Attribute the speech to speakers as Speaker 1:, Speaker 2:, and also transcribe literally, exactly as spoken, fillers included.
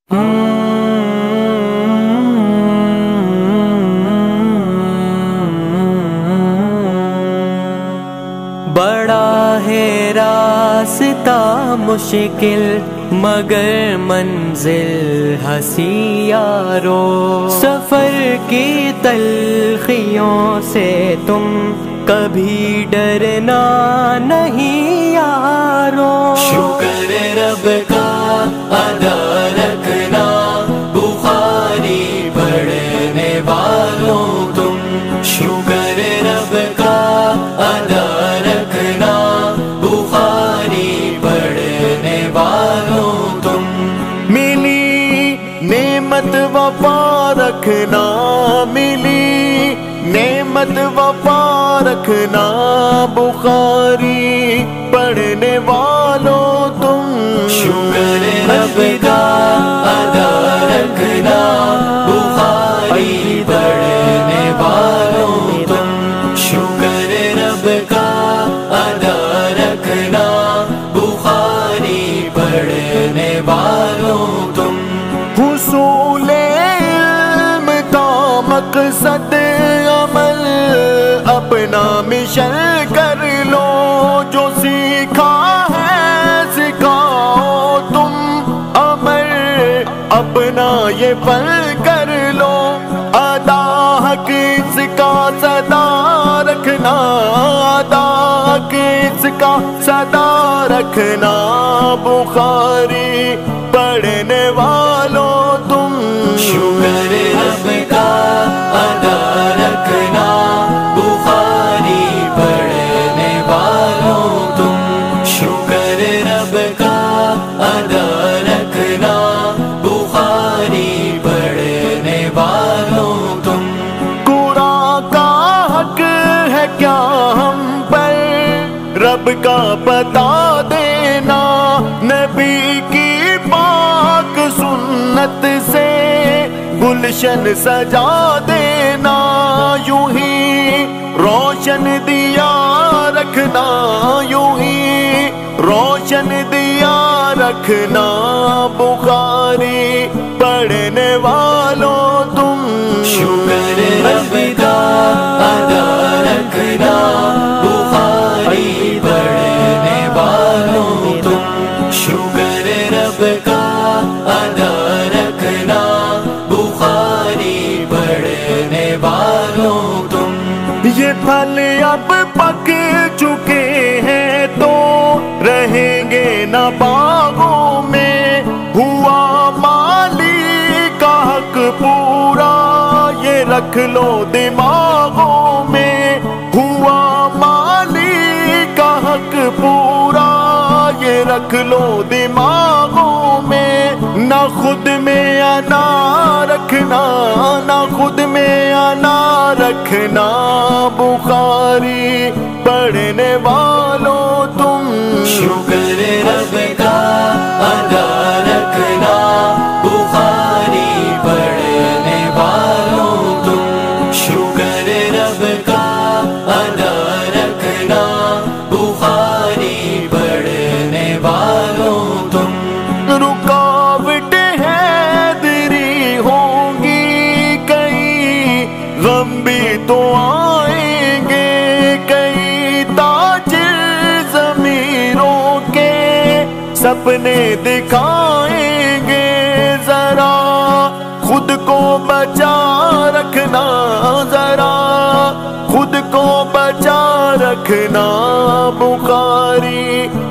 Speaker 1: بڑا ہے راستہ مشکل مگر منزل ہنسی یارو، سفر کی تلخیوں سے تم کبھی ڈرنا نہیں یارو۔ شکر رب کا ادا رکھنا بخاری پڑھنے والوں تم، شکر رب کا ادا رکھنا بخاری پڑھنے والوں تم۔
Speaker 2: ملی نعمت وفا رکھنا، ملی نعمت وفا رکھنا بخاری پڑھنے والوں تم،
Speaker 1: شکر رب کا ادا رکھنا بخاری پڑھنے والوں تم، شکر رب کا ادا رکھنا بخاری پڑھنے والوں تم۔
Speaker 2: حصول علم کا مقصد عمل اپنا مشن کر لو، جو سیکھا ہے سکھاؤ تم، عمل اپنا یہ فن کر لو، ادا حق اس کا صدا رکھنا، ادا حق اس کا صدا رکھنا بخاری پڑھنے والوں تم،
Speaker 1: شکر رب کا ادا رکھنا بخاری پڑھنے والوں تم، شکر رب کا ادا رکھنا بخاری پڑھنے والوں تم۔
Speaker 2: قرآن کا حق ہے کیا ہم پر رب کا پتا دینا، نبی کی پاک سنت سے گلشن سجا دینا، یوں ہی روشن دیا رکھنا، یوں ہی روشن دیا رکھنا بخاری پڑھنے والوں تم،
Speaker 1: شکر رب کا ادا رکھنا بخاری پڑھنے والوں تم، شکر رب کا ادا رکھنا بخاری پڑھنے والوں تم۔
Speaker 2: یہ پھل اب پک چکے ہیں تو رہیں گے نہ باغوں میں، ہوا مالی کا حق پورا یہ رکھ لو دماغوں میں، ہوا مالی کا حق پورا یہ رکھ لو دماغوں میں، نہ خود میں انا رکھنا، نہ خود میں انا رکھنا بخاری پڑھنے والوں تم،
Speaker 1: شکر رب کا ادا رکھنا بخاری پڑھنے والوں تم، شکر رب کا ادا رکھنا بخاری پڑھنے والوں تم۔
Speaker 2: رکاوٹ ہے دری ہوں گی کئی، غم بھی تو آئیں گے کئی، تاجر ضمیروں کے سپنے دکھائیں گے، ذرا خود کو بچا رکھنا، ذرا خود کو بچا رکھنا بخاری